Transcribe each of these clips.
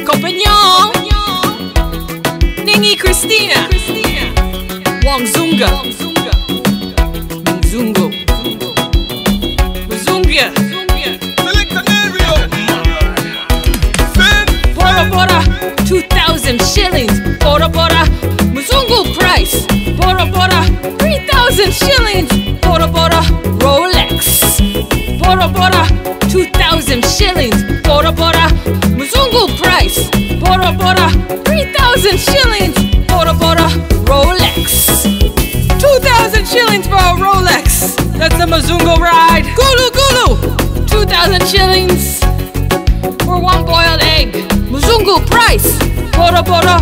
Compagnon Ningi Kristina Wongzunga Mzungu Mizunga Select Nerio. Boda 2,000 shillings. Boda Mzungu price. Boda 3,000 shillings. Boda Rolex. Boda 2,000 shillings. Boda Mzungu price. Boda 3,000 shillings. Boda Rolex. 2,000 shillings for a Rolex. That's a Mzungu ride. Gulu 2,000 shillings for one boiled egg. Mzungu price. Boda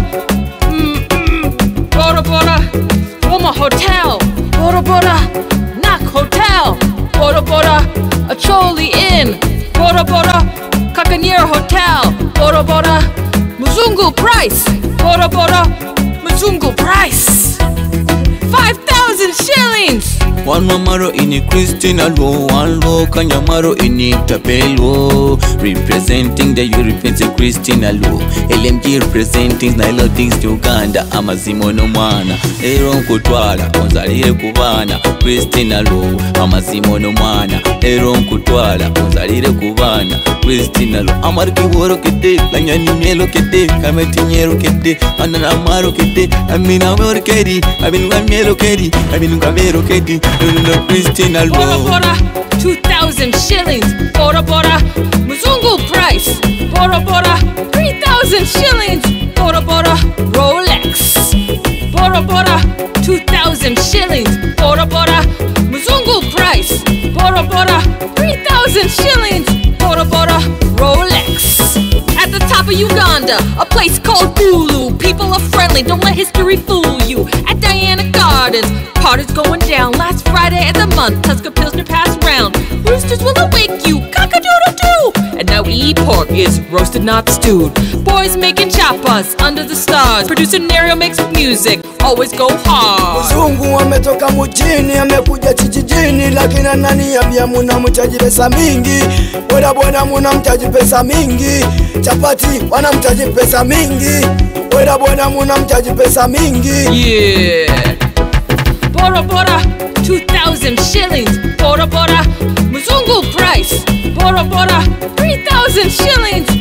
Roma Hotel. Boda Nak Hotel. Boda Acholi Inn. Boda Kakanyera Hotel. Boda Mzungu price. Boda Mzungu price. 5,000 shillings. One mamaro ini Kristina Wong, one lo kanyamaro ini Tapelo. Representing the Europeans in Kristina Wong. LMG representing Nailotings Uganda. Amazimo no mwana Nerio kutwala onzalire kubana Kristina Wong. Amazimo no mwana Nerio kutwala onzalire kubana Kristina Wong. Amarki woro kete lanyani melo kete kameti nyero kete anana maro kete amina moro kedi abinu melo kedi abinu kamero kedi. Kristina Wong. Boda 2,000 shillings. Boda Mzungu price. Boda 3,000 shillings. Boda Rolex. Boda 2,000 shillings. Boda Mzungu price. Boda 3,000 shillings. Boda Rolex. At the top of Uganda, a place called Gulu. People are friendly, don't let history fool you. At Diana Gardens, parties going down. Last Friday of the month, Tusker Pilsner passed round. Roosters will awake you, cock-a-doodle-doo. And now we eat pork, is roasted not stewed. Boys making chapattis under the stars. Producer Nerio makes music, always go hard. Mzungu ametoka mjini, amekuja kijijini, lakini ananiambia muna mtaji pesa mingi. Boda muna mtaji pesa mingi. Chapatti wanamtaji pesa mingi. Boda muna mtaji pesa mingi. Yeah. Boda 2,000 shillings. Boda Mzungu price. Boda 3,000 shillings.